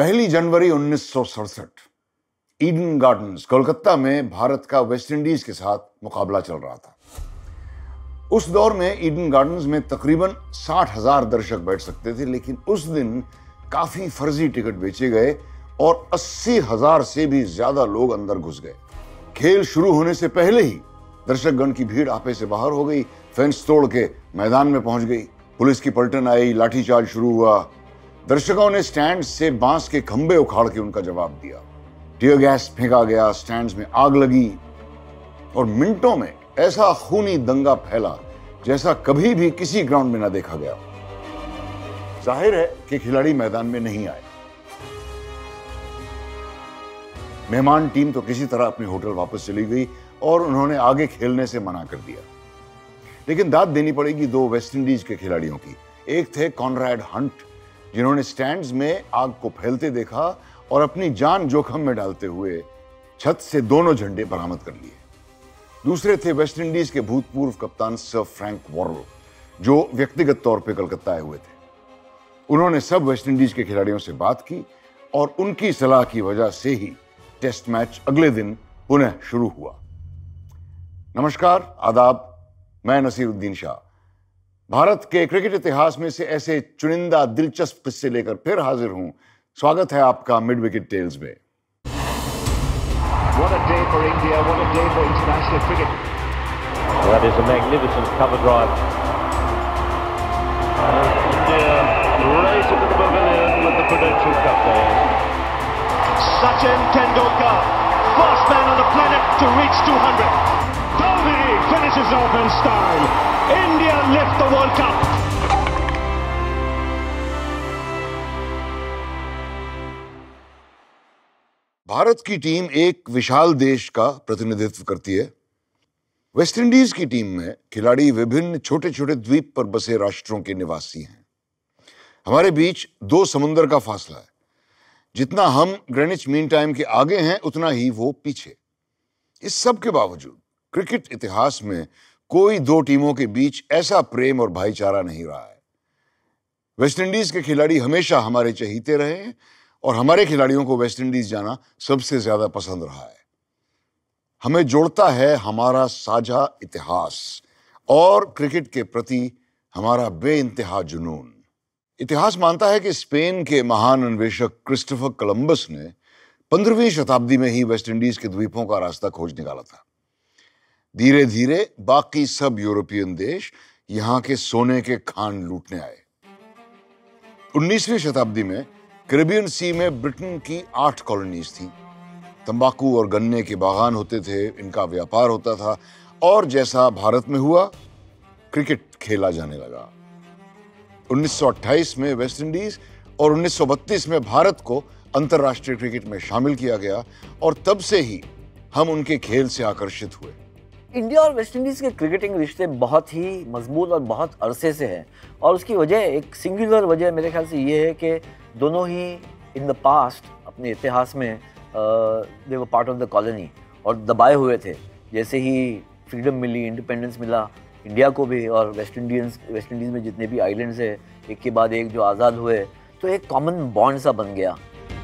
पहली जनवरी 1967 Eden gardens Kolkata में भारत का वेस्ट इंडीज के साथ मुकाबला चल रहा था। उस दौर में ईडन गार्डन्स में तकरीबन 60,000 दर्शक बैठ सकते थे, लेकिन उस दिन काफी फर्जी टिकट बेचे गए और 80,000 से भी ज्यादा लोग अंदर घुस गए। खेल शुरू होने से पहले ही दर्शकगण की भीड़ आपे से बाहर हो गई, फेंस तोड़ के मैदान में पहुंच गई। पुलिस की पलटन आई, लाठीचार्ज शुरू हुआ। दर्शकों ने स्टैंड से बांस के खंभे उखाड़ के उनका जवाब दिया। टीयर गैस फेंका गया, स्टैंड्स में आग लगी और मिनटों में ऐसा खूनी दंगा फैला जैसा कभी भी किसी ग्राउंड में ना देखा गया। जाहिर है कि खिलाड़ी मैदान में नहीं आए। मेहमान टीम तो किसी तरह अपने होटल वापस चली गई और उन्होंने आगे खेलने से मना कर दिया। लेकिन दाद देनी पड़ेगी दो वेस्ट इंडीज के खिलाड़ियों की। एक थे कॉनराड हंट, जिन्होंने स्टैंड्स में आग को फैलते देखा और अपनी जान जोखिम में डालते हुए छत से दोनों झंडे बरामद कर लिए। दूसरे थे वेस्ट इंडीज के भूतपूर्व कप्तान सर फ्रैंक वॉरेल, जो व्यक्तिगत तौर पे कलकत्ता आए हुए थे। उन्होंने सब वेस्ट इंडीज के खिलाड़ियों से बात की और उनकी सलाह की वजह से ही टेस्ट मैच अगले दिन पुनः शुरू हुआ। नमस्कार, आदाब, मैं नसीरुद्दीन शाह भारत के क्रिकेट इतिहास में से ऐसे चुनिंदा दिलचस्प किस्से लेकर फिर हाजिर हूं। स्वागत है आपका मिड विकेट टेल्स में। What a day for India, what a day for international cricket. That is a magnificent cover drive. India race into the pavilion with the Prudential Cup there. Sachin Tendulkar, first man on the planet to reach 200. Dhoni finishes off in style. India lift the World Cup. Bharat की team एक विशाल देश का प्रतिनिधित्व करती है। Waste Indies की team में खिलाड़ी विभिन्न छोटे छोटे द्वीप पर बसे राष्ट्रों के निवासी हैं। हमारे बीच 2 समुंदर का फासला है। जितना हम ग्रीनिच मीन टाइम के आगे हैं, उतना ही वो पीछे। इस सब के बावजूद क्रिकेट इतिहास में कोई 2 टीमों के बीच ऐसा प्रेम और भाईचारा नहीं रहा है। वेस्ट इंडीज के खिलाड़ी हमेशा हमारे चहीते रहे हैं और हमारे खिलाड़ियों को वेस्ट इंडीज जाना सबसे ज्यादा पसंद रहा है। हमें जोड़ता है हमारा साझा इतिहास और क्रिकेट के प्रति हमारा बेइंतहा जुनून। इतिहास मानता है कि स्पेन के महान अन्वेषक क्रिस्टोफर कोलंबस ने 15वीं शताब्दी में ही वेस्ट इंडीज के द्वीपों का रास्ता खोज निकाला था। धीरे धीरे बाकी सब यूरोपियन देश यहां के सोने के खान लूटने आए। 19वीं शताब्दी में कैरिबियन सी में ब्रिटेन की 8 कॉलोनीज थी। तंबाकू और गन्ने के बागान होते थे, इनका व्यापार होता था और जैसा भारत में हुआ, क्रिकेट खेला जाने लगा। 1928 में वेस्ट इंडीज और 1932 में भारत को अंतर्राष्ट्रीय क्रिकेट में शामिल किया गया और तब से ही हम उनके खेल से आकर्षित हुए। इंडिया और वेस्ट इंडीज के क्रिकेटिंग रिश्ते बहुत ही मजबूत और बहुत अरसे से हैं और उसकी वजह, एक सिंगुलर वजह मेरे ख्याल से ये है कि दोनों ही इन द पास्ट अपने इतिहास में they were part of the colony और दबाए हुए थे। जैसे ही फ्रीडम मिली, इंडिपेंडेंस मिला इंडिया को भी, और वेस्ट इंडीज़ में जितने भी आइलैंड्स है एक के बाद एक जो आज़ाद हुए, तो एक कॉमन बॉन्ड सा बन गया।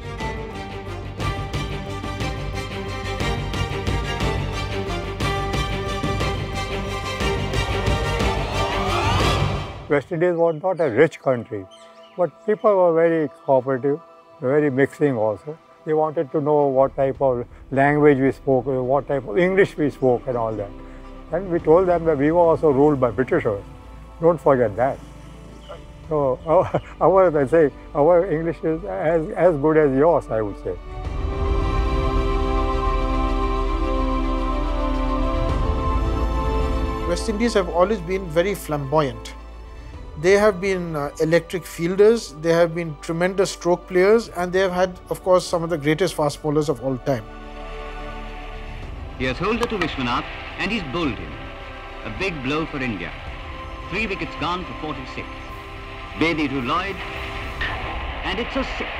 West Indies was not a rich country, but people were very cooperative, very mixing also. They wanted to know what type of language we spoke, what type of English we spoke and all that. And we told them that we were also ruled by Britishers. Don't forget that. So our English is as good as yours, I would say. West Indies have always been very flamboyant. They have been electric fielders, they have been tremendous stroke players, and they have had, of course, some of the greatest fast bowlers of all time. Here's holder to Vishwanath, and he's bowled him. A big blow for India. 3 wickets gone for 46. Bailey to Lloyd, and it's a 6.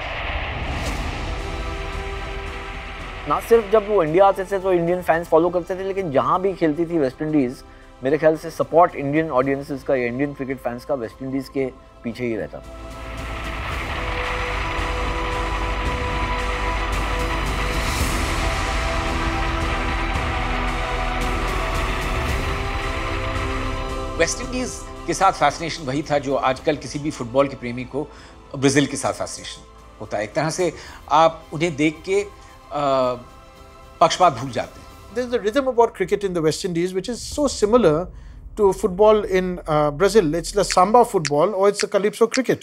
ना सिर्फ जब वो India आते थे तो Indian fans follow करते थे, लेकिन जहाँ भी खेलती थी वेस्ट इंडीज़, मेरे ख्याल से सपोर्ट इंडियन ऑडियंसेस का या इंडियन क्रिकेट फैंस का वेस्ट इंडीज़ के पीछे ही रहता था। वेस्ट इंडीज के साथ फैसिनेशन वही था जो आजकल किसी भी फुटबॉल के प्रेमी को ब्राजील के साथ फैसिनेशन होता है। एक तरह से आप उन्हें देख के पक्षपात भूल जाते हैं। There's a rhythm about cricket in the West Indies which is so similar to football in Brazil. It's the samba football or it's the calypso cricket.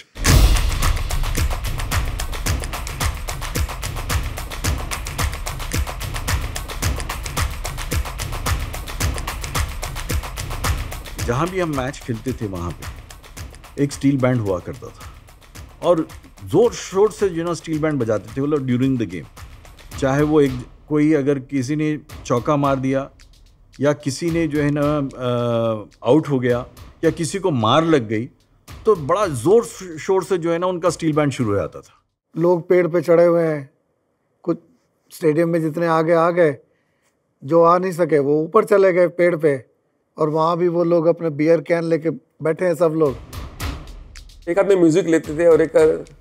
जहाँ भी हम मैच खेलते थे वहाँ पे एक स्टील बैंड हुआ करता था और जोर शोर से स्टील बैंड बजाते थे वो लोग ड्यूरिंग द गेम। चाहे वो कोई अगर किसी ने चौका मार दिया या किसी ने जो है ना आउट हो गया या किसी को मार लग गई तो बड़ा जोर शोर से जो है ना उनका स्टील बैंड शुरू हो जाता था। लोग पेड़ पे चढ़े हुए हैं, कुछ स्टेडियम में जितने आगे आ गए, जो आ नहीं सके वो ऊपर चले गए पेड़ पे, और वहाँ भी वो लोग अपने बियर कैन लेके बैठे हैं सब लोग। एक आदमी म्यूजिक लेते थे और एक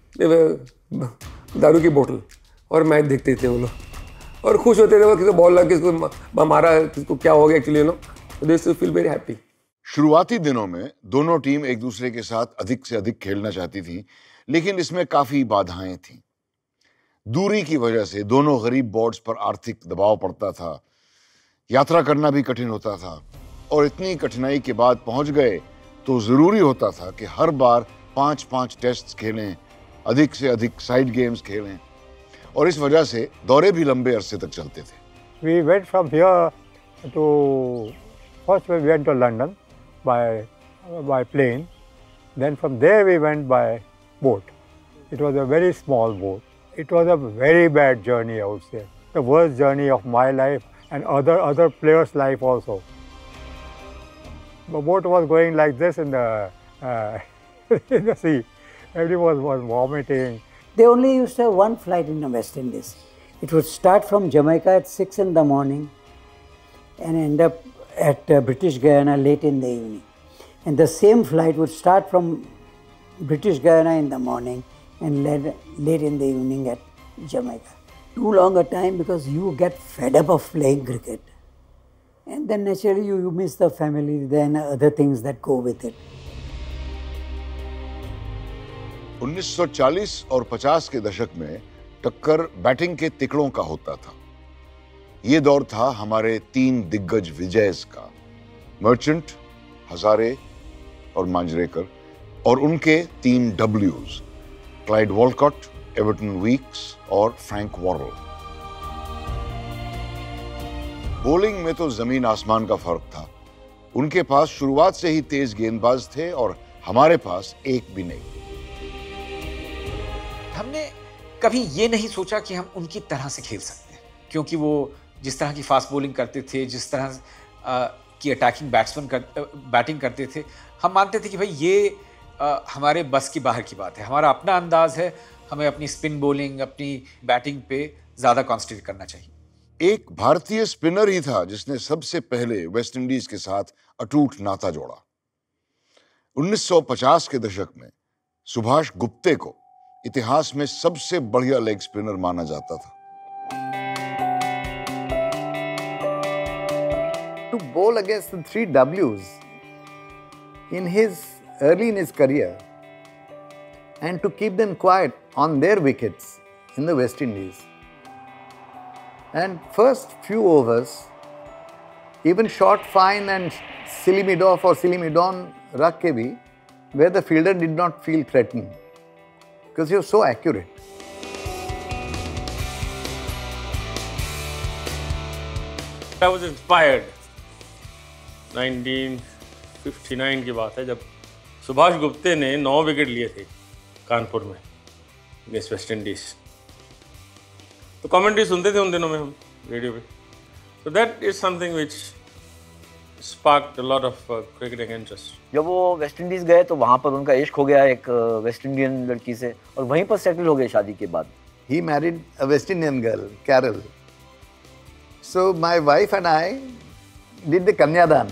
दारू की बोतल और मैच देखते थे वो लोग और खुश होते थे। वो किसको बॉल लगा, किसको मारा, किसको क्या हो गया, actually they used to feel very happy. शुरुआती दिनों में दोनों टीम एक दूसरे के साथ अधिक से अधिक खेलना चाहती थी, लेकिन इसमें काफी बाधाएं थीं। दूरी की वजह से दोनों गरीब बोर्ड्स पर आर्थिक दबाव पड़ता था, यात्रा करना भी कठिन होता था, और इतनी कठिनाई के बाद पहुंच गए तो जरूरी होता था कि हर बार 5-5 टेस्ट खेलें, अधिक से अधिक साइड गेम्स खेलें, और इस वजह से दौरे भी लंबे अरसे तक चलते थे। We went from here to, first we went to London by plane, then from there we went by boat. It was a very small boat. It was a very bad journey, I would say. The worst journey of my life and other players' life also. The boat was going like this in the in the sea. Everyone was vomiting. They only used to have one flight in the West Indies. It would start from Jamaica at 6 in the morning and end up at British Guyana late in the evening. And the same flight would start from British Guyana in the morning and late in the evening at Jamaica. Too long a time because you get fed up of playing cricket. And then naturally you miss the family, then other things that go with it. 1940 और 50 के दशक में टक्कर batting के तिकड़ों का होता था। ये दौर था हमारे 3 दिग्गज विजयस का, मर्चेंट, हजारे और मांजरेकर, और उनके 3 डब्ल्यूज, क्लाइड वॉलकॉट, एवर्टन वीक्स और फ्रैंक वॉरेल। बॉलिंग में तो जमीन आसमान का फर्क था। उनके पास शुरुआत से ही तेज गेंदबाज थे और हमारे पास एक भी नहीं। हमने कभी ये नहीं सोचा कि हम उनकी तरह से खेल सकते हैं, क्योंकि वो जिस तरह की फास्ट बॉलिंग करते थे, जिस तरह की अटैकिंग बैटिंग करते थे, हम मानते थे कि भाई ये हमारे बस की बाहर की बात है। हमारा अपना अंदाज है, हमें अपनी स्पिन बॉलिंग, अपनी बैटिंग पे ज़्यादा कॉन्सेंट्रेट करना चाहिए। एक भारतीय स्पिनर ही था जिसने सबसे पहले वेस्ट इंडीज के साथ अटूट नाता जोड़ा। 1950 के दशक में सुभाष गुप्ते को इतिहास में सबसे बढ़िया लेग स्पिनर माना जाता था। To bowl against the 3 Ws early in his career and to keep them quiet on their wickets in the West Indies. And first few overs, even short fine and silly mid-off or silly mid-on rakh ke bhi, where the fielder did not feel threatened because he was so accurate. I was inspired. 1959 की बात है जब सुभाष गुप्ते ने 9 wicket लिए थे कानपुर में against West Indies. तो commentary सुनते थे उन दिनों में हम रेडियो पे। So that is something which sparked a lot of cricketing interest. जब वो वेस्ट इंडीज गए तो वहाँ पर उनका इश्क हो गया एक वेस्ट इंडियन लड़की से, और वहीं पर सेटल हो गए शादी के बाद। He married a West Indian girl, Carol. So my wife and I did the Kanyadan.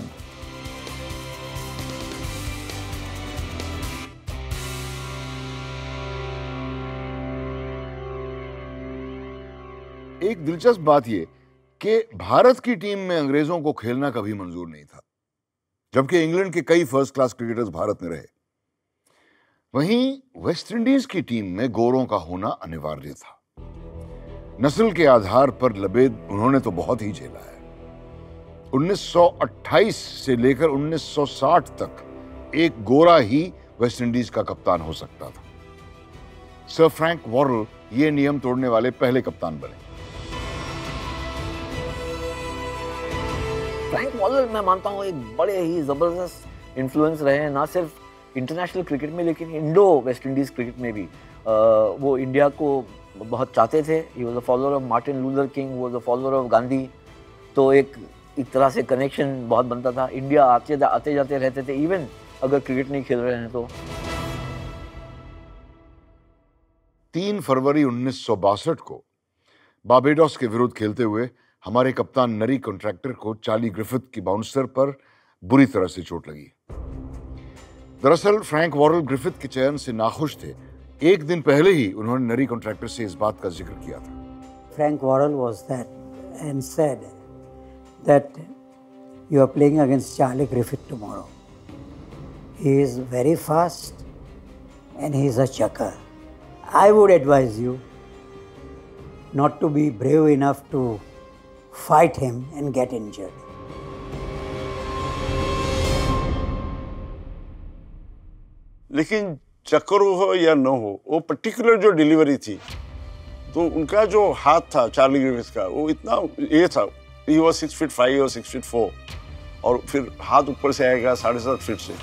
एक दिलचस्प बात यह कि भारत की टीम में अंग्रेजों को खेलना कभी मंजूर नहीं था। जबकि इंग्लैंड के कई फर्स्ट क्लास क्रिकेटर्स भारत में रहे। वहीं वेस्ट इंडीज की टीम में गोरों का होना अनिवार्य था। नस्ल के आधार पर लबेद उन्होंने तो बहुत ही झेला है। 1928 से लेकर 1960 तक एक गोरा ही वेस्ट इंडीज का कप्तान हो सकता था। सर फ्रैंक वॉरेल ये नियम तोड़ने वाले पहले कप्तान बने। फ्रैंक वॉरेल मैं मानता हूँ एक बड़े ही जबरदस्त इन्फ्लुएंस रहे हैं, ना सिर्फ इंटरनेशनल क्रिकेट में लेकिन इंडो वेस्ट इंडीज क्रिकेट में भी। वो इंडिया को बहुत चाहते थे। He was a follower of Martin Luther King, was a follower of Gandhi. तो एक तरह से कनेक्शन बहुत बनता था। इंडिया आते जाते रहते थे, इवन अगर क्रिकेट नहीं खेल रहे हैं तो। 3 फरवरी 1962 को बारबेडोस के विरुद्ध खेलते हुए हमारे कप्तान नरी कॉन्ट्रैक्टर को चार्ली ग्रिफिथ की बाउंसर पर बुरी तरह से चोट लगी। दरअसल फ्रैंक वॉरेल ग्रिफिथ के चयन से नाखुश थे। एक दिन पहले ही उन्होंने नरी कॉन्ट्रैक्टर से इस बात का जिक्र किया था। Frank Worrell was that and said that you are playing against Charlie Griffith tomorrow. He is very fast and he is a chucker. I would advise you not to be brave enough to fight him and get injured. लेकिन चक्कर हो या न हो, वो particular जो delivery थी, तो उनका जो हाथ था चार्ली ग्रिफिथ का, वो इतना ये था, he was 6 feet 5 और 6 feet 4, और फिर हाथ ऊपर से आएगा 7.5 फीट से।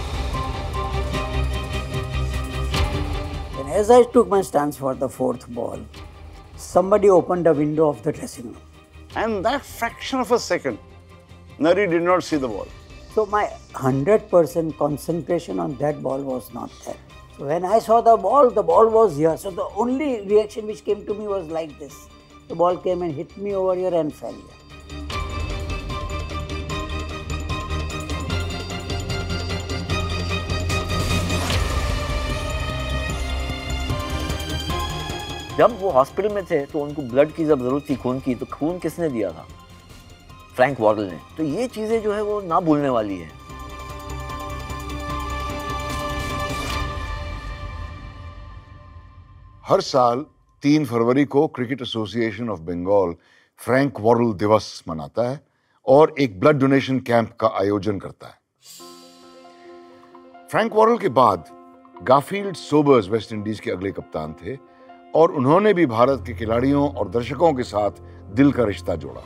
And as I took my stance for the 4th ball, somebody opened a window of the dressing room. And that fraction of a second, Nari did not see the ball. So my 100% concentration on that ball was not there. So when I saw the ball was here. So the only reaction which came to me was like this. The ball came and hit me over here and fell here. जब वो hospital में थे तो उनको blood की जब जरूरत थी, खून की, तो खून किसने दिया था? फ्रैंक वॉरेल ने। तो ये चीजें जो है वो ना भूलने वाली है। हर साल 3 फरवरी को Cricket Association of Bengal Frank Worrell दिवस मनाता है और एक ब्लड डोनेशन कैंप का आयोजन करता है। फ्रैंक वॉरेल के बाद गाफील्ड सोबर्स वेस्ट इंडीज के अगले कप्तान थे और उन्होंने भी भारत के खिलाड़ियों और दर्शकों के साथ दिल का रिश्ता जोड़ा।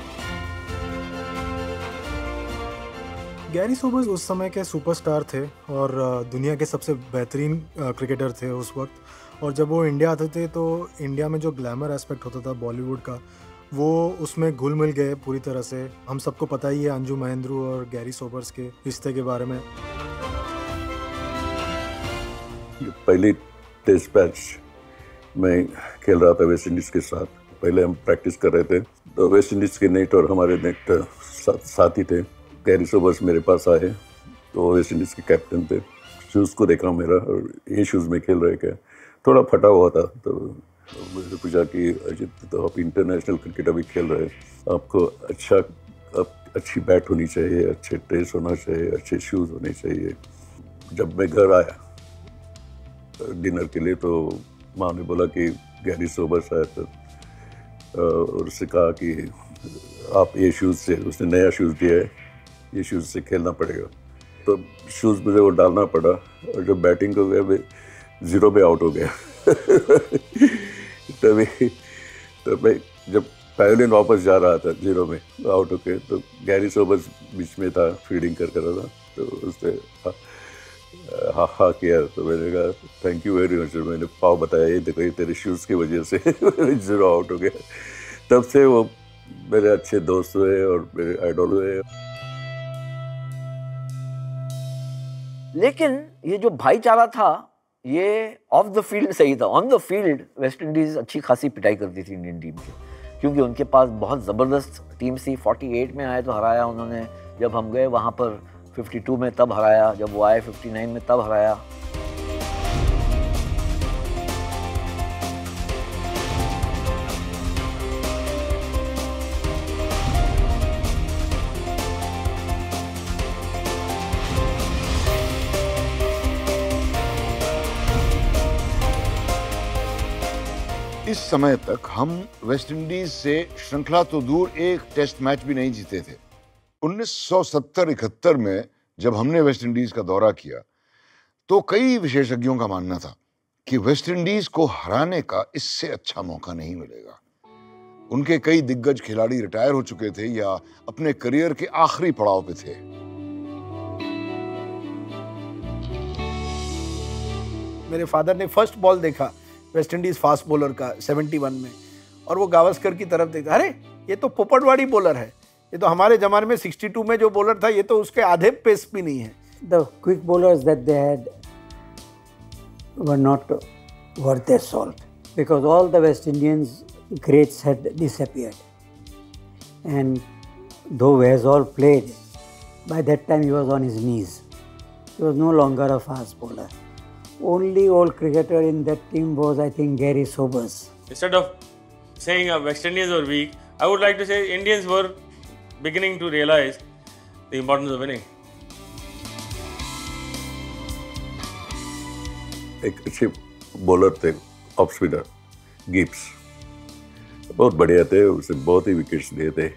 गैरी सोबर्स उस समय के सुपरस्टार थे और दुनिया के सबसे बेहतरीन क्रिकेटर थे उस वक्त। और जब वो इंडिया आते थे तो इंडिया में जो ग्लैमर एस्पेक्ट होता था बॉलीवुड का, वो उसमें घुल मिल गए पूरी तरह से। हम सबको पता ही है अंजू महेंद्रू और गैरी सोबर्स के रिश्ते के बारे में। पहली टेस्ट मैच में खेल रहा था वेस्ट इंडीज़ के साथ। पहले हम प्रैक्टिस कर रहे थे तो वेस्ट इंडीज़ के नेट और हमारे नेट साथ ही थे। गैरी सोबर्स मेरे पास आए तो वेस्ट इंडीज़ के कैप्टन थे। शूज़ को देखा मेरा और ये शूज़ में खेल रहे क्या, थोड़ा फटा हुआ था। तो मुझे पूछा कि अजित, तो आप इंटरनेशनल क्रिकेट अभी खेल रहे हैं, आपको अच्छी बैट होनी चाहिए, अच्छे ड्रेस होना चाहिए, अच्छे शूज़ होने चाहिए। जब मैं घर आया डिनर के लिए तो माँ ने बोला कि गैरी सोबर्स आया था और उससे कहा कि आप ये शूज़ से, उसने नया शूज़ दिया है, ये शूज़ से खेलना पड़ेगा। तो शूज़ मुझे वो डालना पड़ा और जब बैटिंग को गया मैं 0 पे आउट हो गया। तो मैं जब पैवेलियन वापस जा रहा था 0 में आउट होके, तो गैरी सोबर्स बीच में था, फील्डिंग कर रहा था। तो उसने हाँ किया तो मैंने कहा थैंक यू वेरी मच। मैंने पाव बताया, ये देखो ये तेरे शूज़ की वजह से 0 आउट हो गया। तब से वो मेरे अच्छे दोस्त हुए और मेरे आइडल हुए। लेकिन ये जो भाईचारा था ये ऑफ द फील्ड सही था। On the field West Indies अच्छी खासी पिटाई करती थी इंडियन टीम की, क्योंकि उनके पास बहुत ज़बरदस्त टीम थी। 48 में आए तो हराया उन्होंने, जब हम गए वहाँ पर 52 में तब हराया, जब वो आए 59 में तब हराया। इस समय तक हम वेस्ट इंडीज से श्रृंखला तो दूर एक टेस्ट मैच भी नहीं जीते थे। 1970-71 में जब हमने वेस्ट इंडीज का दौरा किया तो कई विशेषज्ञों का मानना था कि वेस्ट इंडीज को हराने का इससे अच्छा मौका नहीं मिलेगा। उनके कई दिग्गज खिलाड़ी रिटायर हो चुके थे या अपने करियर के आखिरी पड़ाव पे थे। मेरे फादर ने फर्स्ट बॉल देखा वेस्ट इंडीज फास्ट बॉलर का 71 में, और वो गावस्कर की तरफ देखा, अरे ये तो पोपटवाड़ी बॉलर है, ये तो हमारे जमाने में 62 में जो बॉलर था ये तो उसके आधे पेस भी नहीं है। The quick bowlers that they had were not worth their salt because all the West Indians greats had disappeared. And though Wazol played, by that time he was on his knees. He was no longer a fast bowler. Only old cricketer in that team was, I think, Gary Sobers. Instead of saying West Indians were weak, I would like to say Indians were beginning to realize the importance of winning. एक अच्छे bowler थे off spinner Gibbs, बहुत बढ़िया थे, उसे बहुत ही wickets दिए थे।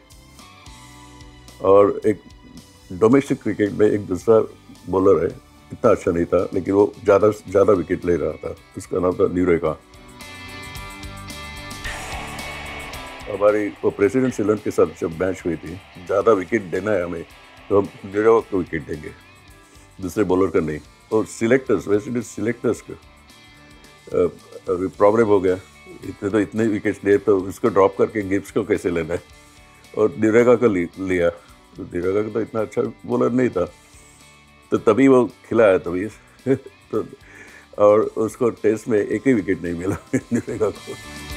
और एक डोमेस्टिक क्रिकेट में एक दूसरा बॉलर है, इतना अच्छा नहीं था लेकिन वो ज़्यादा विकेट ले रहा था, उसका नाम था न्यूरेका। हमारी वो प्रेसिडेंट सिलन के साथ जब मैच हुई थी, ज़्यादा विकेट देना है हमें तो हम न्यूरेका को विकेट देंगे, दूसरे बॉलर का नहीं। और सिलेक्टर्स, वेस्ट इंडीज सिलेक्टर्स का अभी प्रॉब्लम हो गया, इतने विकेट्स लिए तो उसको ड्रॉप करके गिब्स को कैसे लेना है, और न्यूरेका का लिया। तो न्यूरेका का तो इतना अच्छा बॉलर नहीं था, तो तभी वो खिलाया तभी तो, और उसको टेस्ट में एक ही विकेट नहीं मिला न्यूरेका को।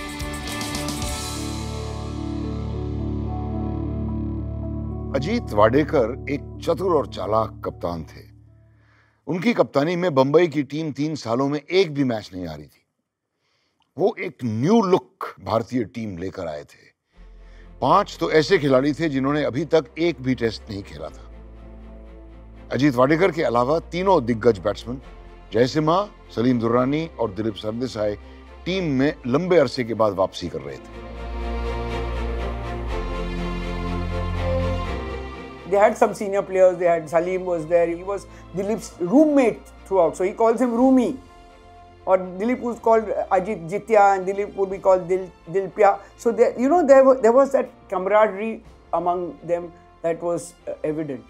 अजीत वाडेकर एक चतुर और चालाक कप्तान थे। उनकी कप्तानी में बंबई की टीम 3 सालों में एक भी मैच नहीं हारी थी। वो एक न्यू लुक भारतीय टीम लेकर आए थे। 5 तो ऐसे खिलाड़ी थे जिन्होंने अभी तक एक भी टेस्ट नहीं खेला था। अजीत वाडेकर के अलावा तीनों दिग्गज बैट्समैन जयसिम्हा, सलीम दुर्रानी और दिलीप सरदेसाई टीम में लंबे अरसे के बाद वापसी कर रहे थे। They had some senior players. They had Salim was there. He was Dilip's roommate throughout, so he calls him Rumi. Or Dilip was called Ajit Jitya, and Dilip would be called Dilpya. So there was that camaraderie among them that was evident.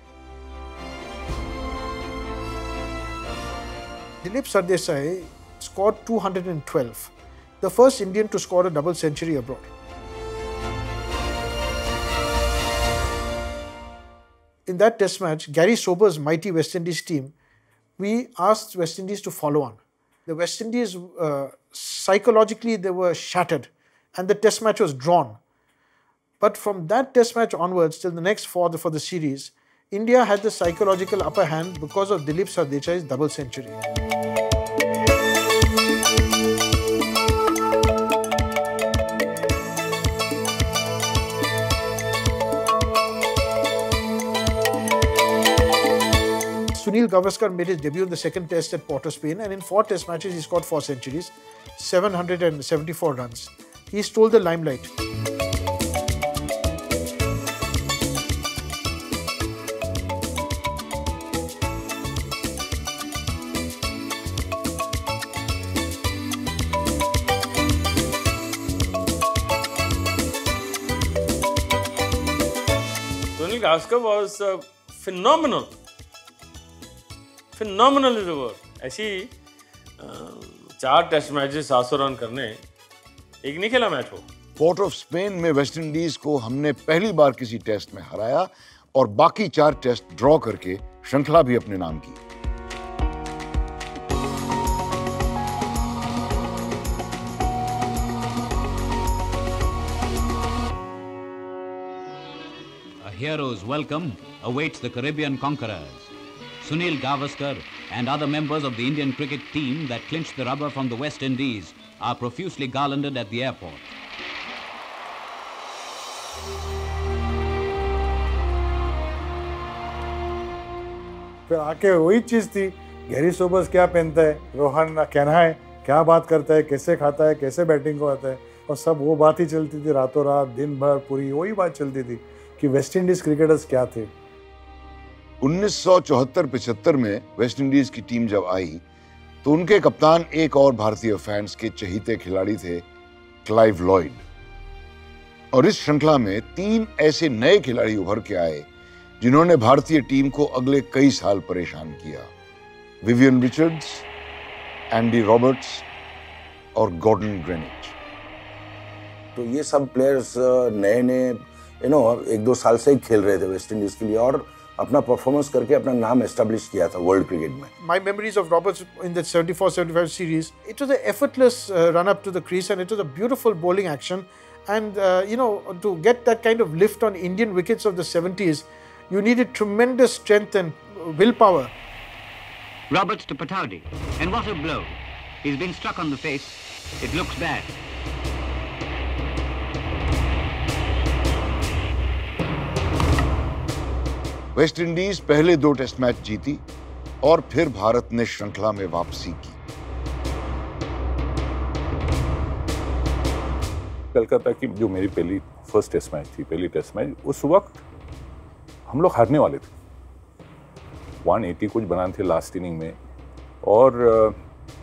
Dilip Sardesai scored 212, the first Indian to score a double century abroad. In that test match, Gary Sobers' mighty West Indies team, we asked West Indies to follow on. The West Indies, psychologically, they were shattered and the test match was drawn. But from that test match onwards till the next for the series, India had the psychological upper hand because of Dilip Sardesai's double century. Sunil Gavaskar made his debut in the second test at Port of Spain, and in 4 test matches he scored 4 centuries, 774 runs. He stole the limelight. Sunil Gavaskar was phenomenal. Phenomenal is the word. ऐसी 4 test matches 700 run करने, एक नहीं खेला match वो। Port of Spain में West Indies को हमने पहली बार किसी टेस्ट में हराया और बाकी 4 टेस्ट ड्रॉ करके श्रृंखला भी अपने नाम की। A hero's welcome awaits the Caribbean conquerors. Sunil Gavaskar and other members of the Indian cricket team that clinched the rubber from the West Indies are profusely garlanded at the airport. फिर आके वही चीज़ थी, Garry Sobers क्या पहनता है, रोहन कहना है, क्या बात करता है, कैसे खाता है, कैसे बैटिंग को आता है, और सब वो बात ही चलती थी, रातों रात दिन भर पूरी वही बात चलती थी कि वेस्ट इंडीज क्रिकेटर्स क्या थे। 1974-75 में वेस्ट इंडीज की टीम जब आई तो उनके कप्तान एक और भारतीय फैंस के चहीते खिलाड़ी थे, क्लाइव लॉयड। और इस श्रृंखला में 3 ऐसे नए खिलाड़ी उभर के आए जिन्होंने भारतीय टीम को अगले कई साल परेशान किया। विवियन रिचर्ड्स, एंडी रॉबर्ट्स और गॉर्डन ग्रेनिच। तो ये सब प्लेयर्स नए एक दो साल से ही खेल रहे थे वेस्ट इंडीज के लिए और अपना परफॉर्मेंस करके अपना नाम एस्टेब्लिश किया था वर्ल्ड क्रिकेट में। My memories of Roberts in the 74-75 series, it was an effortless run up to the crease and it was a beautiful bowling action. And to get that kind of lift on Indian wickets of the 70s, you needed tremendous strength and willpower. Roberts to Pataudi, and what a blow. He's been struck on the face. It looks bad. West Indies पहले 2 test match जीती और फिर भारत ने श्रृंखला में वापसी की। कलकत्ता की जो मेरी फर्स्ट टेस्ट मैच थी, पहली टेस्ट मैच, उस वक्त हम लोग हारने वाले थे। 180 कुछ बनाए थे लास्ट इनिंग में और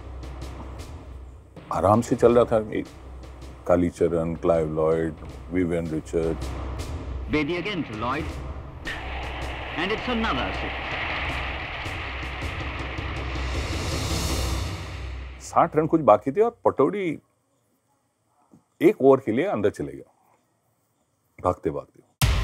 आराम से चल रहा था। Kallicharran, Clive Lloyd, Vivian Richard. Beatty again to Lloyd. And it's another 6. 60 run कुछ बाकी थे और पटौड़ी 1 ओवर के लिए अंदर चले गया भागते भागते।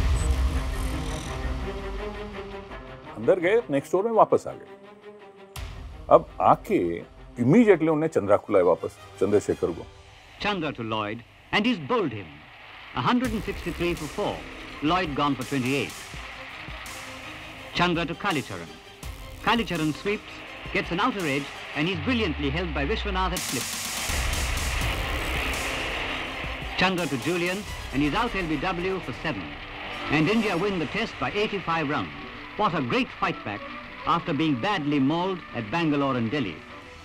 अंदर गए, नेक्स्ट ओवर में वापस आ गए। अब आके इमीडिएटली उन्हें चंद्रा को लाए वापस, चंद्रशेखर को। Chandra to Lloyd and he's bowled him. 163 for 4. Lloyd gone for 28. Chandra to Kalicharan. Kalicharan sweeps, gets an outer edge, and he's brilliantly held by Vishwanath at slip. Chandra to Julian, and he's out LBW for 7. And India win the test by 85 runs. What a great fight back after being badly mauled at Bangalore and Delhi.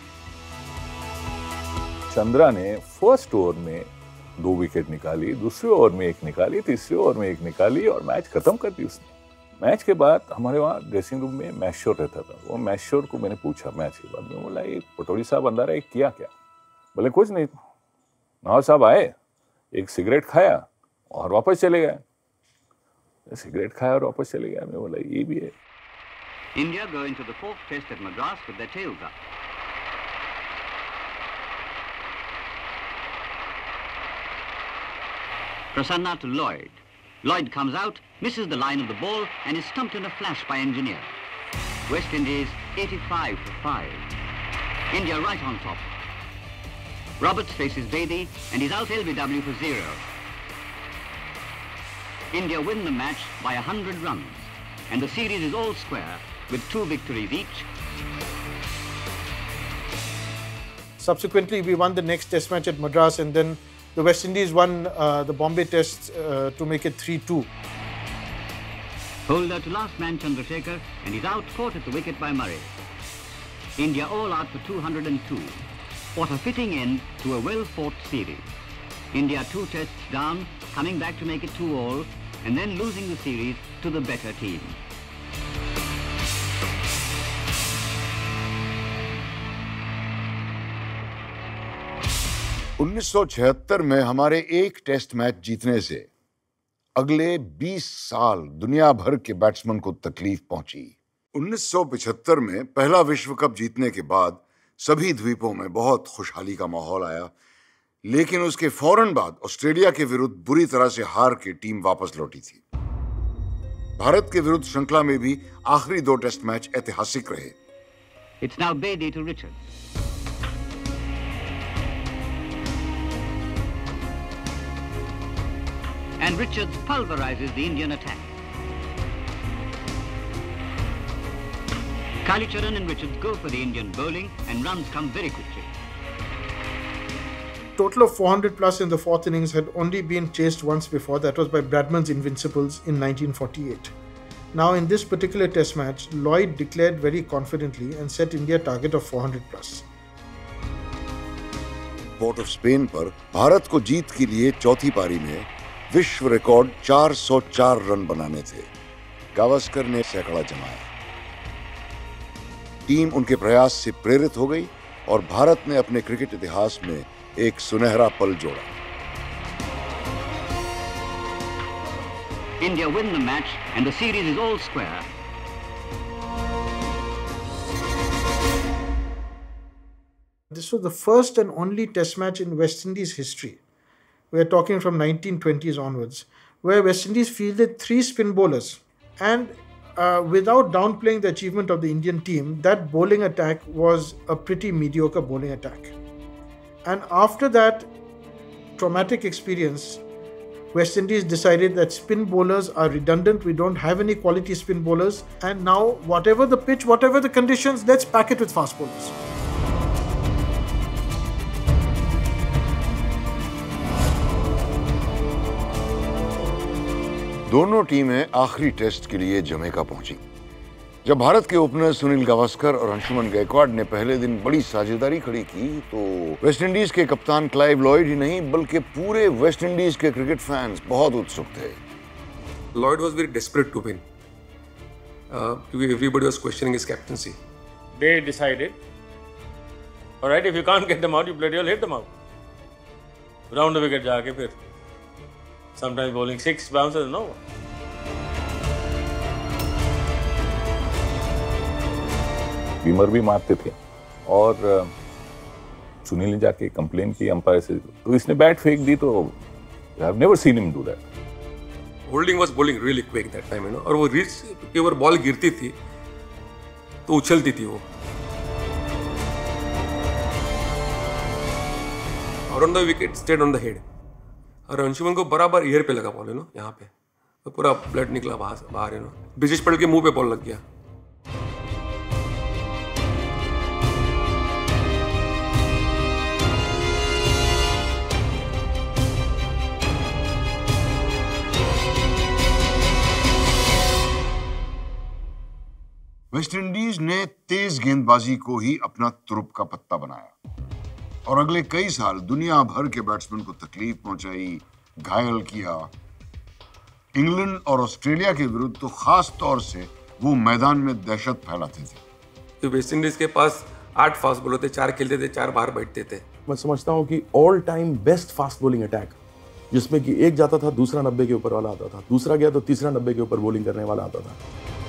Chandra ने first over में 2 wicket निकाली, दूसरे over में 1 निकाली, तीसरे over में 1 निकाली और मैच खत्म कर दी उसने। मैच के बाद हमारे वहाँ ड्रेसिंग रूम में मैश्योर रहता था। वो मैश्योर को मैंने पूछा मैच के बाद में, बोला ये पटौड़ी साहब अंदर आए, किया क्या? बोले कुछ नहीं, नवाब साहब आए, एक सिगरेट खाया और वापस चले गए। सिगरेट खाया और वापस चले गया। मैं बोला ये भी है। India go into the 4th test at Madras with their tails up. Prasanna to Lloyd. Lloyd comes out, misses the line of the ball and is stumped in a flash by Engineer. West Indies 85 for 5. India right on top. Roberts faces Bedi and he's out LBW for 0. India win the match by 100 runs and the series is all square with 2 victories each. Subsequently, we won the next test match at Madras and then the West Indies won the Bombay test to make it 3-2. Holder to last man Chandrasekhar and he's out caught at the wicket by Murray. India all out for 202. What a fitting end to a well-fought series. India 2 tests down, coming back to make it 2-all and then losing the series to the better team. $1976 में हमारे एक test match जीतने से अगले 20 साल दुनिया भर के बैट्समैन को तकलीफ पहुंची। 1975 में पहला विश्व कप जीतने के बाद सभी द्वीपों में बहुत खुशहाली का माहौल आया, लेकिन उसके फौरन बाद ऑस्ट्रेलिया के विरुद्ध बुरी तरह से हार के टीम वापस लौटी थी। भारत के विरुद्ध श्रृंखला में भी आखिरी 2 टेस्ट मैच ऐतिहासिक रहे। It's now Bedi to Richards. And Richards pulverizes the Indian attack. Kalicharan and Richards go for the Indian bowling and runs come very quickly. Total of 400 plus in the 4th innings had only been chased once before. That was by Bradman's Invincibles in 1948. Now in this particular test match, Lloyd declared very confidently and set India a target of 400 plus. Port of Spain पर भारत को जीत के लिए चौथी पारी में विश्व record 404 run बनाने थे। गावस्कर ने सैकड़ा जमाया। टीम उनके प्रयास से प्रेरित हो गई और भारत ने अपने क्रिकेट इतिहास में एक सुनहरा पल जोड़ा। India win the match and the series is all square. This was the first and only test match in West Indies history. We are talking from 1920s onwards, where West Indies fielded 3 spin bowlers. And without downplaying the achievement of the Indian team, that bowling attack was a pretty mediocre bowling attack. And after that traumatic experience, West Indies decided that spin bowlers are redundant. We don't have any quality spin bowlers. And now, whatever the pitch, whatever the conditions, let's pack it with fast bowlers. दोनों टीमें आखिरी test के लिए Jamaica पहुंची। जब भारत के opener Sunil Gavaskar और अंशुमन गायकवाड ने पहले दिन बड़ी साझेदारी खड़ी की, तो वेस्ट इंडीज के कप्तान क्लाइव लॉयड ही नहीं बल्कि पूरे वेस्ट इंडीज के क्रिकेट फैंस बहुत उत्सुक थे। Lloyd was very desperate to win क्योंकि everybody was questioning his captaincy. They decided, all right, if you can't get them out, you bloody well hit them out. Round the wicket जाके फिर sometimes bowling 6 bounces and over. Beamer भी मारते थे और सुनील ने जाके complain की umpire से, तो इसने बैट फेंक दी। तो I have never seen him do that. Holding was bowling really quick that time, और वो रीच के ऊपर बॉल गिरती थी तो उछलती थी वो। और on the wicket stayed on the head, और अंशुमन को बराबर ईयर पे लगा बॉल, यहाँ पे, तो पूरा ब्लड निकला बाहर, ब्रिजेश पटेल के मुंह पे बॉल लग गया। वेस्ट इंडीज ने तेज गेंदबाजी को ही अपना तुरुप का पत्ता बनाया और अगले कई साल दुनिया भर के बैट्समैन को तकलीफ पहुंचाई, घायल किया। इंग्लैंड और ऑस्ट्रेलिया के विरुद्ध तो खास तौर से वो मैदान में दहशत फैलाते थे। तो वेस्ट इंडीज के पास 8 फास्ट बॉलर थे, 4 खेलते थे, 4 बाहर बैठते थे। मैं समझता हूँ कि all time best fast bowling attack, जिसमें कि एक जाता था, दूसरा 90 के ऊपर वाला आता था, दूसरा गया तो तीसरा 90 के ऊपर बॉलिंग करने वाला आता था।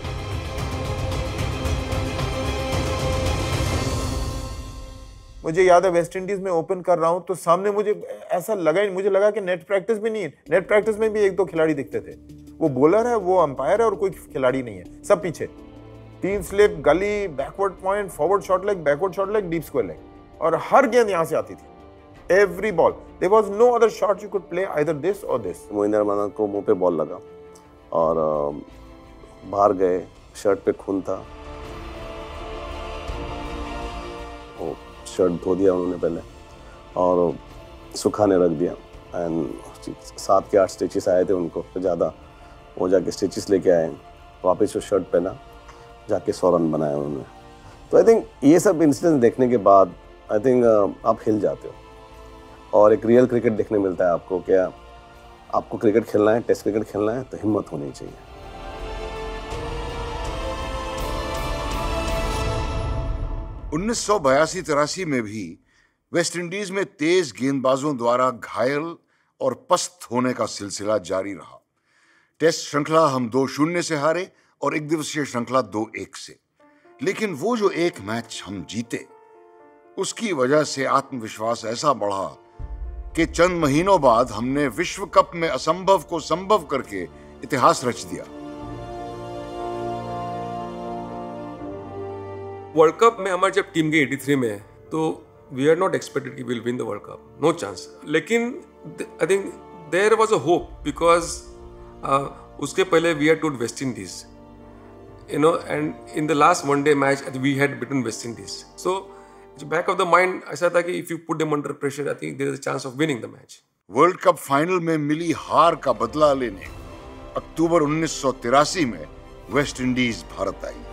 मुझे याद है वेस्ट इंडीज में ओपन कर रहा हूं तो सामने मुझे ऐसा लगा, मुझे लगा कि नेट प्रैक्टिस भी नहीं है। नेट प्रैक्टिस में भी 1-2 खिलाड़ी दिखते थे। वो बॉलर है, वो अंपायर है और कोई खिलाड़ी नहीं है, सब पीछे। 3 slip, gully, backward point, forward short leg, backward short leg, deep square leg, और हर गेंद यहां से आती थी। Every ball, there was no other shot you could play, either this और दिस। मोइन अरमान को मुंह पे बॉल लगा और बाहर गए, शर्ट पे खून था, शर्ट धो दिया उन्होंने पहले और सुखाने रख दिया। एंड 7 के 8 स्टिचेस आए थे उनको तो ज़्यादा, वो जाके स्टिचेस लेके आए, वापस वो शर्ट पहना, जाके 100 रन बनाए उन्होंने। तो आई थिंक ये सब इंसिडेंट देखने के बाद आई थिंक आप हिल जाते हो और एक रियल क्रिकेट देखने मिलता है आपको। क्या आपको क्रिकेट खेलना है, टेस्ट क्रिकेट खेलना है, तो हिम्मत होनी चाहिए। 1982-83 में भी वेस्ट इंडीज में तेज गेंदबाजों द्वारा घायल और पस्त होने का सिलसिला जारी रहा। टेस्ट श्रृंखला हम 2-0 से हारे और एक दिवसीय श्रृंखला 2-1 से। लेकिन वो जो एक मैच हम जीते, उसकी वजह से आत्मविश्वास ऐसा बढ़ा कि चंद महीनों बाद हमने विश्व कप में असंभव को संभव करके इतिहास रच दिया। वर्ल्ड कप में हमारी जब टीम गई 83 में, तो वी आर नॉट एक्सपेक्टेड कि will win the World Cup, no chance. लेकिन I think there was a hope because उसके पहले we had to West Indies, and in the last one day match we had beaten West Indies. So back of the mind ऐसा था कि if you put them under pressure, I think there is a chance of winning the match. World Cup final में मिली हार का बदला लेने अक्टूबर 1983 में West Indies Bharat आई।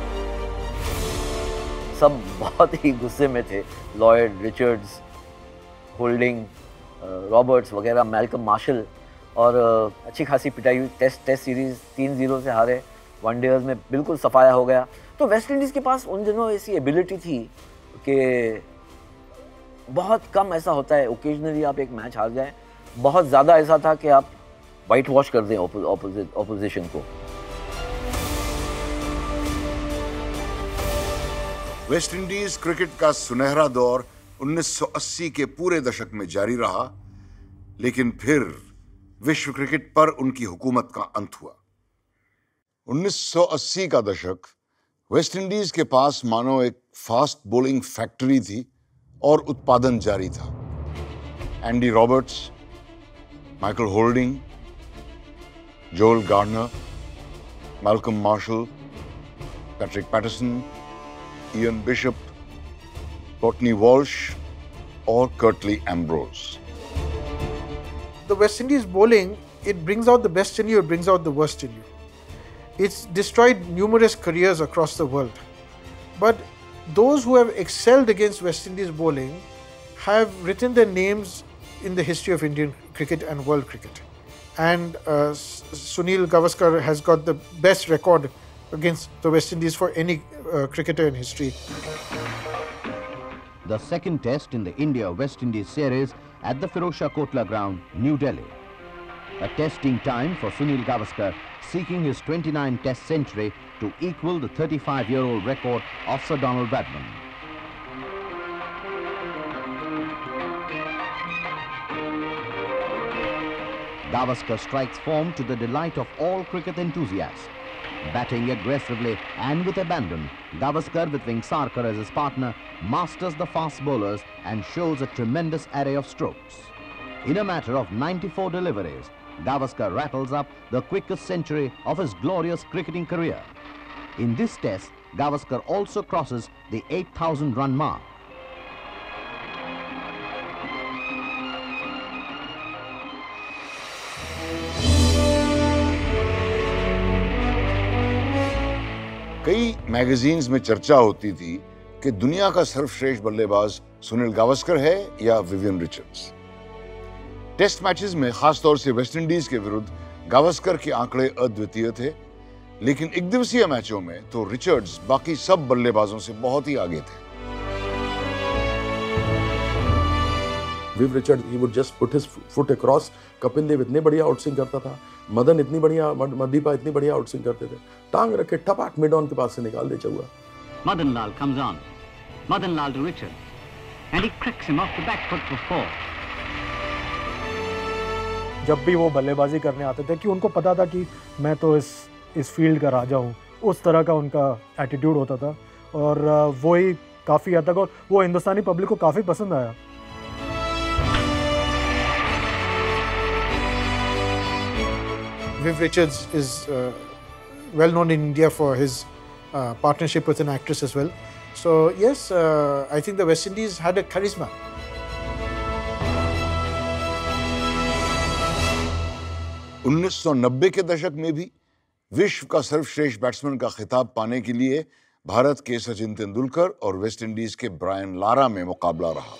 सब बहुत ही गुस्से में थे, लॉयड, रिचर्ड्स, होल्डिंग, रॉबर्ट्स वगैरह, मैल्कम मार्शल, और अच्छी खासी पिटाई हुई। टेस्ट सीरीज़ 3-0 से हारे, वनडेज में बिल्कुल सफाया हो गया। तो वेस्ट इंडीज़ के पास उन दिनों ऐसी एबिलिटी थी कि बहुत कम ऐसा होता है ओकेजनली आप एक मैच हार जाएं, बहुत ज़्यादा ऐसा था कि आप वाइट वॉश कर दें ऑपोजिशन को। वेस्ट इंडीज क्रिकेट का सुनहरा दौर 1980 के पूरे दशक में जारी रहा, लेकिन फिर विश्व क्रिकेट पर उनकी हुकूमत का अंत हुआ। 1980 का दशक वेस्ट इंडीज के पास मानो एक फास्ट बॉलिंग फैक्ट्री थी और उत्पादन जारी था। Andy Roberts, Michael Holding, Joel Gardner, Malcolm Marshall, Patrick Patterson, Ian Bishop, Courtney Walsh और Curtly Ambrose. The West Indies bowling, it brings out the best in you, it brings out the worst in you. It's destroyed numerous careers across the world. But those who have excelled against West Indies bowling have written their names in the history of Indian cricket and world cricket. And Sunil Gavaskar has got the best record against the West Indies for any cricketer in history. The second test in the India-West Indies series at the Firozshah Kotla ground, New Delhi. A testing time for Sunil Gavaskar, seeking his 29th test century to equal the 35-year-old record of Sir Donald Bradman. Gavaskar strikes form to the delight of all cricket enthusiasts. Batting aggressively and with abandon, Gavaskar, with Vengsarkar as his partner, masters the fast bowlers and shows a tremendous array of strokes. In a matter of 94 deliveries, Gavaskar rattles up the quickest century of his glorious cricketing career. In this test, Gavaskar also crosses the 8,000 run mark. कई magazines में चर्चा होती थी कि दुनिया का सर्वश्रेष्ठ बल्लेबाज सुनील गावस्कर है या विवियन रिचर्ड्स। टेस्ट मैचेस में खासतौर से वेस्ट इंडीज के विरुद्ध गावस्कर के आंकड़े अद्वितीय थे, लेकिन एक दिवसीय मैचों में तो रिचर्ड्स बाकी सब बल्लेबाजों से बहुत ही आगे थे। Viv Richard, he would just put his foot across. Kapil Dev इतने बढ़िया आउटस्विंग करता था, मदन इतनी बढ़िया, मदीपा इतनी बढ़िया आउटस्विंग करते थे, टांग रखे टपाट मिड ऑन के पास से निकाल दे चौका। Madan Lal comes on. Madan Lal to Richard, and he cracks him off the back foot for 4. जब भी वो बल्लेबाजी करने आते थे कि उनको पता था कि मैं तो इस फील्ड का राजा हूँ, उस तरह का उनका एटीट्यूड होता था और वो ही काफ़ी हद तक, और वो हिंदुस्तानी पब्लिक को काफ़ी पसंद आया। Viv Richards is well known in India for his partnership with an actress as well. So yes, I think the West Indies had a charisma. उन्नीस 1990 के दशक में भी विश्व का सर्वश्रेष्ठ बैट्समैन का खिताब पाने के लिए भारत के सचिन तेंदुलकर और वेस्ट इंडीज के ब्रायन लारा में मुकाबला रहा।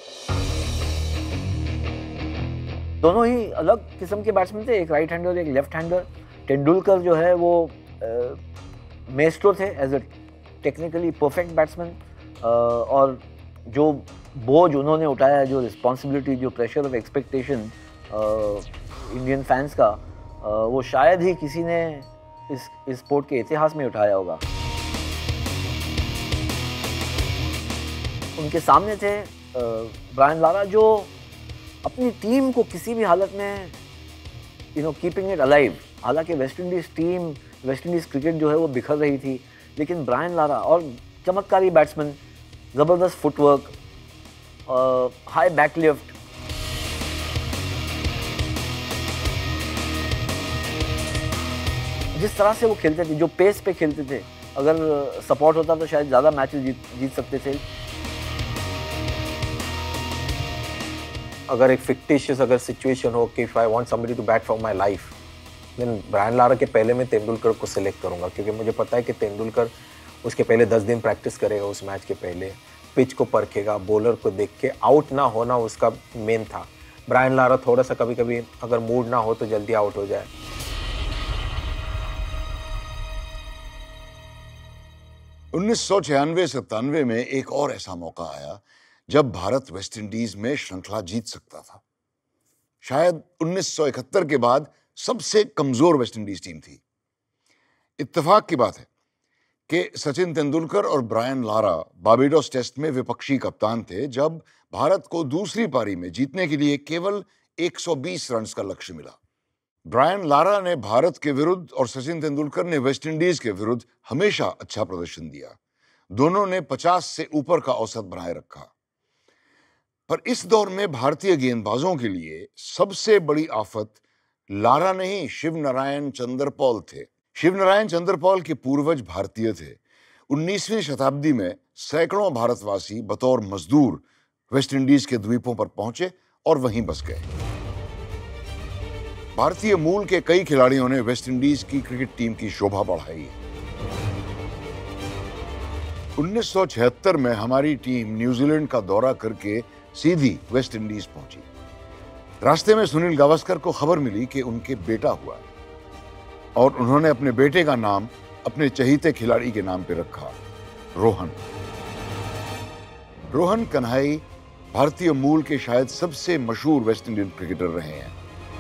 दोनों ही अलग किस्म के बैट्समैन थे, एक राइट हैंडर एक लेफ्ट हैंडर। तेंदुलकर जो है वो मेस्ट्रो थे as a technically perfect batsman, और जो बोझ उन्होंने उठाया, जो रिस्पॉन्सिबिलिटी, जो pressure of expectation Indian fans का, वो शायद ही किसी ने इस स्पोर्ट के इतिहास में उठाया होगा। उनके सामने थे ब्रायन लारा, जो अपनी टीम को किसी भी हालत में कीपिंग इट अलाइव। हालांकि West Indies team, West Indies cricket जो है वो बिखर रही थी, लेकिन ब्रायन लारा और चमत्कारी बैट्समैन, ज़बरदस्त फुटवर्क, हाई बैकलिफ्ट, जिस तरह से वो खेलते थे, जो पेस पे खेलते थे, अगर सपोर्ट होता तो शायद ज़्यादा मैचेस जीत सकते थे। अगर एक फिक्टिशियस अगर सिचुएशन हो कि if I want somebody to bat for my life, then Brian Lara के पहले मैं तेंदुलकर को सिलेक्ट करूंगा, क्योंकि मुझे पता है कि तेंदुलकर उसके पहले 10 दिन प्रैक्टिस करेगा उस मैच के पहले, पिच को परखेगा, बॉलर को देख के आउट ना होना उसका मेन था। ब्रायन लारा थोड़ा सा कभी कभी अगर मूड ना हो तो जल्दी आउट हो जाए। उन्नीस 1996-97 में एक और ऐसा मौका आया जब भारत वेस्ट इंडीज में श्रृंखला जीत सकता था। शायद 1971 के बाद सबसे कमजोर वेस्ट इंडीज टीम थी। इत्तेफाक की बात है कि सचिन तेंदुलकर और ब्रायन लारा बारबेडोस टेस्ट में विपक्षी कप्तान थे जब भारत को दूसरी पारी में जीतने के लिए केवल 120 रन का लक्ष्य मिला। ब्रायन लारा ने भारत के विरुद्ध और सचिन तेंदुलकर ने वेस्ट इंडीज के विरुद्ध हमेशा अच्छा प्रदर्शन दिया। दोनों ने 50 से ऊपर का औसत बनाए रखा। पर इस दौर में भारतीय गेंदबाजों के लिए सबसे बड़ी आफत लारा नहीं, शिवनारायण चंद्रपॉल थे। शिवनारायण चंद्रपॉल के पूर्वज भारतीय थे। 19वीं शताब्दी में सैकड़ों भारतवासी बतौर मजदूर वेस्ट इंडीज के द्वीपों पर पहुंचे और वहीं बस गए। भारतीय मूल के कई खिलाड़ियों ने वेस्ट इंडीज की क्रिकेट टीम की शोभा बढ़ाई है। 1976 में हमारी टीम न्यूजीलैंड का दौरा करके सीधी वेस्ट इंडीज पहुंची। रास्ते में सुनील गावस्कर को खबर मिली कि उनके बेटा हुआ और उन्होंने अपने बेटे का नाम अपने चहीते खिलाड़ी के नाम पे रखा, रोहन। रोहन कन्हाई भारतीय मूल के शायद सबसे मशहूर वेस्ट इंडियन क्रिकेटर रहे हैं।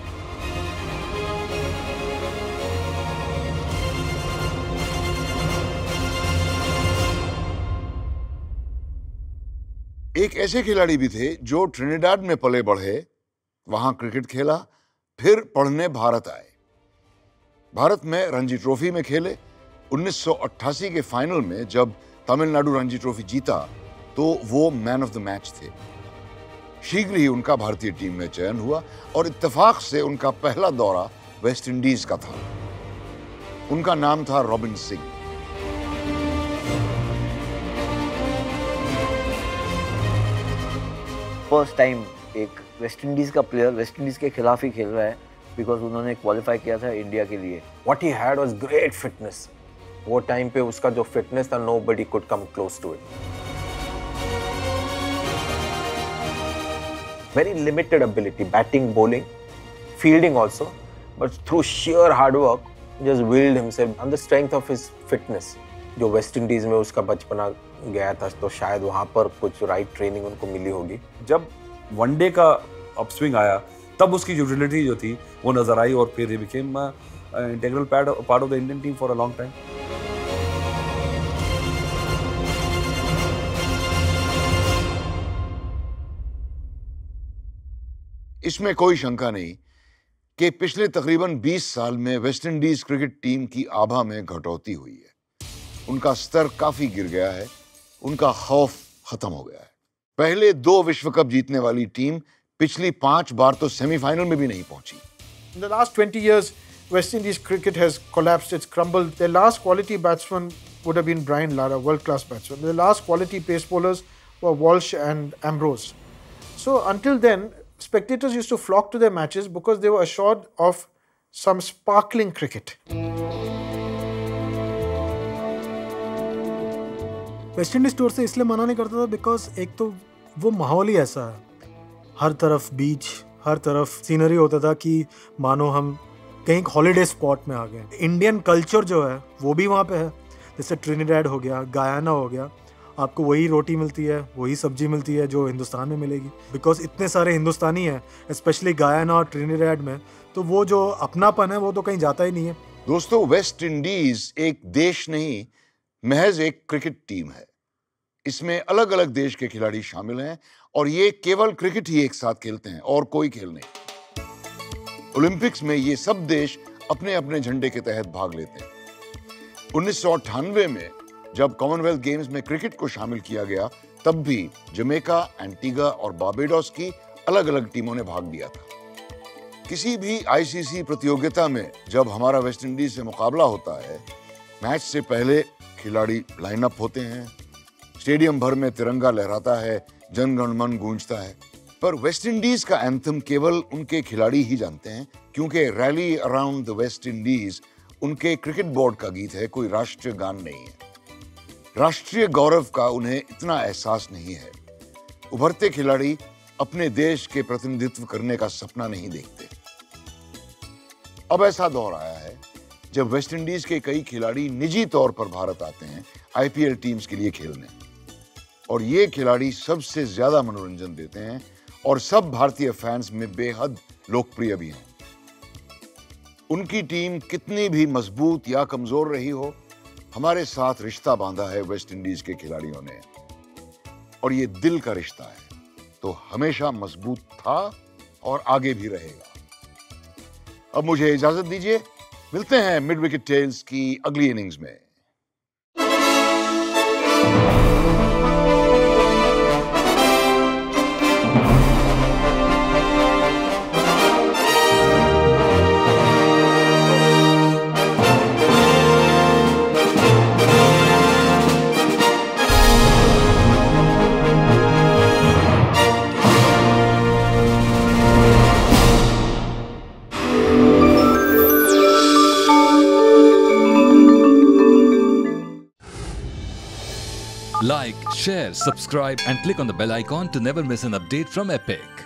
एक ऐसे खिलाड़ी भी थे जो ट्रिनिडाड में पले बढ़े, वहां क्रिकेट खेला, फिर पढ़ने भारत आए। भारत में रणजी ट्रॉफी में खेले। 1988 के फाइनल में जब तमिलनाडु रणजी ट्रॉफी जीता तो वो मैन ऑफ द मैच थे। शीघ्र ही उनका भारतीय टीम में चयन हुआ और इत्तेफाक से उनका पहला दौरा वेस्ट इंडीज का था। उनका नाम था रॉबिन सिंह। फर्स्ट टाइम एक वेस्ट इंडीज का प्लेयर वेस्ट इंडीज के खिलाफ ही खेल रहा है, बिकॉज उन्होंने क्वालिफाई किया था इंडिया के लिए। What he had was great fitness. वो टाइम पे उसका जो फिटनेस था, nobody could come close to it. Very limited ability, batting, bowling, fielding also, but through sheer hard work, just willed himself on the strength of his fitness. जो West Indies में उसका बचपना गया था, तो शायद वहाँ पर कुछ राइट ट्रेनिंग उनको मिली होगी। जब वनडे का अपस्विंग आया, तब उसकी यूटिलिटी जो थी वो नजर आई और फिर he became integral part of the Indian team for a long time. इसमें कोई शंका नहीं कि पिछले तकरीबन 20 साल में वेस्ट इंडीज क्रिकेट टीम की आभा में घटौती हुई है। उनका स्तर काफी गिर गया है, उनका खौफ खत्म हो गया है। पहले 2 विश्व कप जीतने वाली टीम पिछली 5 बार तो सेमीफाइनल में भी नहीं पहुंची। In the last 20 years, West Indies cricket has collapsed, it's crumbled. Their last quality batsman would have been Brian Lara, world-class batsman. Their last quality pace bowlers were Walsh and Ambrose. So until then, spectators used to flock to their matches because they were assured of some sparkling cricket. West Indies tour से इसलिए मना नहीं करता था because एक तो वो माहौल ही ऐसा है, हर तरफ बीच, हर तरफ सीनरी होता था कि मानो हम कहीं हॉलीडे स्पॉट में आ गए। इंडियन कल्चर जो है वो भी वहाँ पे है, जैसे ट्रिनिडाड हो गया, गयाना हो गया, आपको वही रोटी मिलती है, वही सब्जी मिलती है जो हिंदुस्तान में मिलेगी, बिकॉज इतने सारे हिंदुस्तानी हैं स्पेशली गयाना और ट्रिनिडाड में, तो वो जो अपनापन है वो तो कहीं जाता ही नहीं है। दोस्तों, वेस्ट इंडीज एक देश नहीं, महज एक क्रिकेट टीम है। इसमें अलग अलग देश के खिलाड़ी शामिल हैं और ये केवल क्रिकेट ही एक साथ खेलते हैं और कोई खेल नहीं। ओलंपिक्स में ये सब देश अपने अपने झंडे के तहत भाग लेते हैं। 1998 में जब कॉमनवेल्थ गेम्स में क्रिकेट को शामिल किया गया, तब भी जमैका, एंटीगा और बारबेडोस की अलग अलग टीमों ने भाग लिया था। किसी भी आईसीसी प्रतियोगिता में जब हमारा वेस्ट इंडीज से मुकाबला होता है, मैच से पहले खिलाड़ी लाइनअप होते हैं, स्टेडियम भर में तिरंगा लहराता है, जन गण मन गूंजता है, पर वेस्ट इंडीज का एंथम केवल उनके खिलाड़ी ही जानते हैं, क्योंकि rally around the West Indies उनके क्रिकेट बोर्ड का गीत है, कोई राष्ट्रीय गान नहीं है। राष्ट्रीय गौरव का उन्हें इतना एहसास नहीं है। उभरते खिलाड़ी अपने देश के प्रतिनिधित्व करने का सपना नहीं देखते। अब ऐसा दौर आया है जब वेस्टइंडीज के कई खिलाड़ी निजी तौर पर भारत आते हैं आईपीएल टीम्स के लिए खेलने, और ये खिलाड़ी सबसे ज्यादा मनोरंजन देते हैं और सब भारतीय फैंस में बेहद लोकप्रिय भी हैं। उनकी टीम कितनी भी मजबूत या कमजोर रही हो, हमारे साथ रिश्ता बांधा है वेस्टइंडीज के खिलाड़ियों ने, और ये दिल का रिश्ता है, तो हमेशा मजबूत था और आगे भी रहेगा। अब मुझे इजाजत दीजिए, मिलते हैं मिड विकेट टेल्स की अगली इनिंग्स में। Like, share, subscribe and click on the bell icon to never miss an update from Epic.